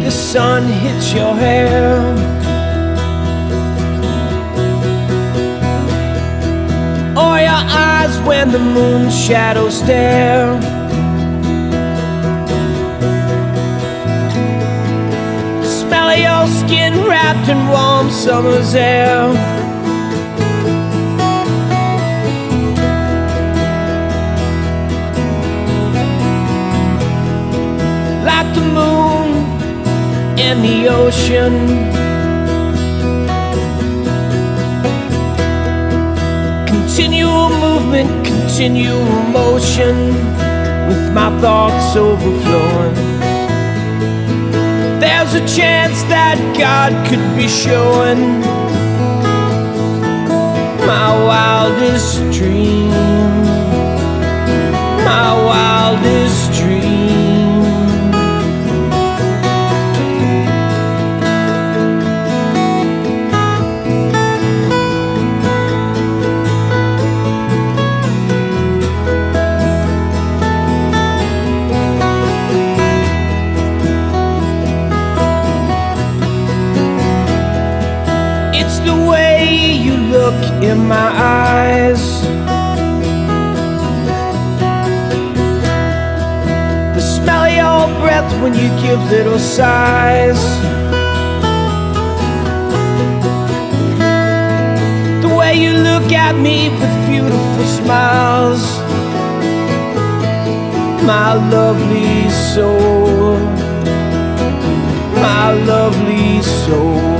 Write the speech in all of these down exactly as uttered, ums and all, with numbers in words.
the sun hits your hair. Or your eyes when the moon's shadows stare. The smell of your skin wrapped in warm summer's air. Like the moon in the ocean, continual movement, continual motion, with my thoughts overflowing. There's a chance that God could be showing my wildest dream, my wildest dream. It's the way you look in my eyes, the smell of your breath when you give little sighs, the way you look at me with beautiful smiles, my lovely soul, my lovely soul.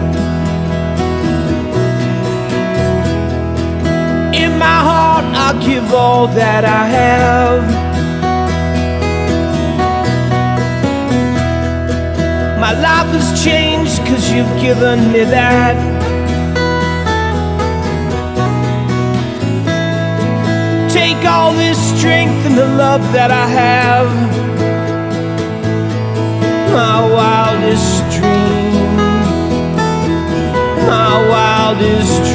I'll give all that I have. My life has changed 'cause you've given me that. Take all this strength and the love that I have. My wildest dream, my wildest dream.